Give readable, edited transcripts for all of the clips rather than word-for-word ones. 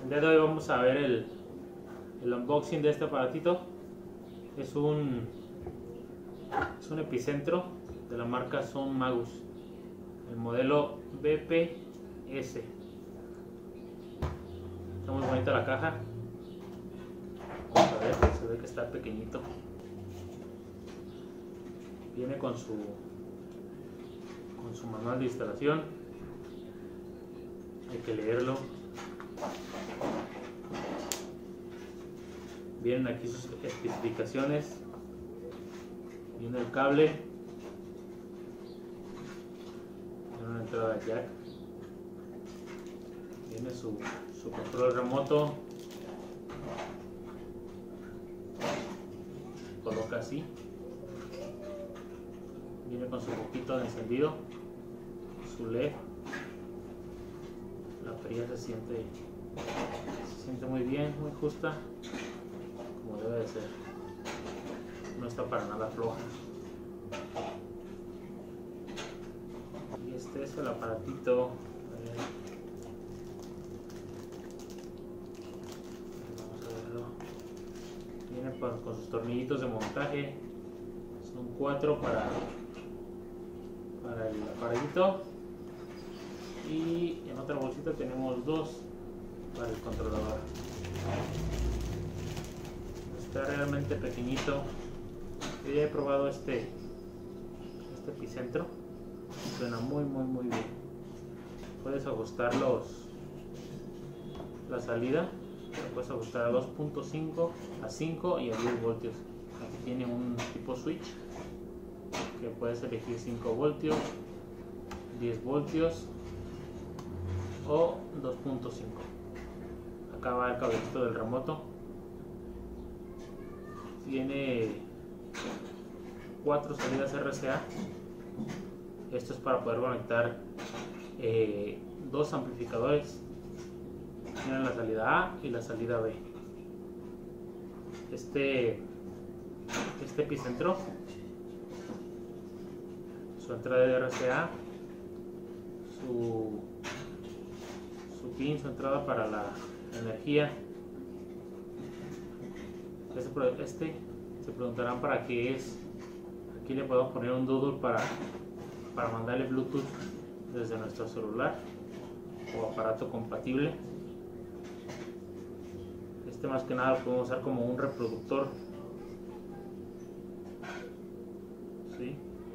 El día de hoy vamos a ver el unboxing de este aparatito. Es un epicentro de la marca Son Magus, el modelo BPS. Está muy bonita la caja. Vamos a ver, se ve que está pequeñito. Viene con su manual de instalación. Hay que leerlo. Vienen aquí sus especificaciones. Viene el cable. Viene una entrada jack. Viene su control remoto. Coloca así. Viene con su poquito de encendido. Su LED. La perilla se siente muy bien, muy justa, como debe de ser. No está para nada floja. Y este es el aparatito. Vamos a verlo. Viene con sus tornillitos de montaje. Son 4 para el aparatito. Y en otra bolsita tenemos 2 para el controlador. Está realmente pequeñito. Yo ya he probado este epicentro. Suena muy bien. Puedes ajustar la salida. La puedes ajustar a 2.5, a 5 y a 10 voltios. Aquí tiene un tipo switch que puedes elegir 5 voltios, 10 voltios o 2.5. Acá va el cablecito del remoto. Tiene 4 salidas RCA. Esto es para poder conectar 2 amplificadores. Tienen la salida A y la salida B. Este epicentro, su entrada de RCA, su pin, su entrada para la energía. Se preguntarán para qué es. Aquí le podemos poner un doodle para mandarle Bluetooth desde nuestro celular o aparato compatible. Más que nada lo podemos usar como un reproductor. ¿Sí?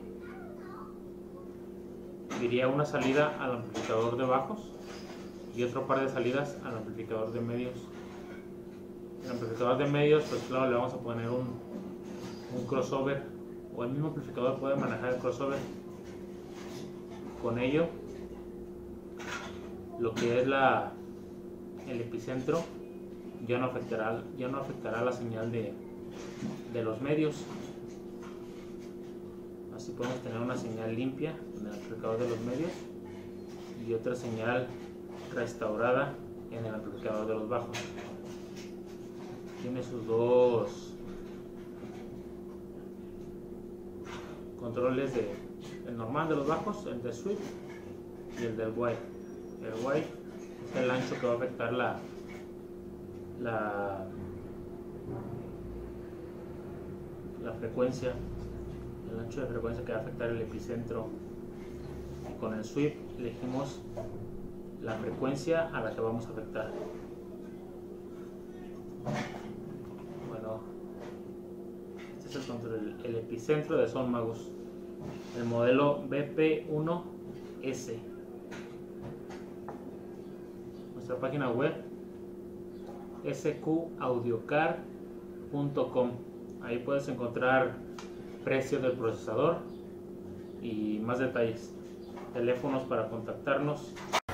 Diría una salida al amplificador de bajos y otro par de salidas al amplificador de medios. El amplificador de medios, pues claro, le vamos a poner un crossover, o el mismo amplificador puede manejar el crossover. Con ello, lo que es el epicentro ya no afectará la señal de los medios. Así podemos tener una señal limpia en el amplificador de los medios y otra señal restaurada en el amplificador de los bajos. Tiene sus 2 controles, el normal de los bajos, el de sweep y el del wide. El wide es el ancho que va a afectar la frecuencia, el ancho de frecuencia que va a afectar el epicentro. Y con el sweep elegimos la frecuencia a la que vamos a afectar. Bueno, este es el control, el epicentro de Son Magus, el modelo BP1S. Nuestra página web sqaudiocar.com. Ahí puedes encontrar precio del procesador y más detalles. Teléfonos para contactarnos.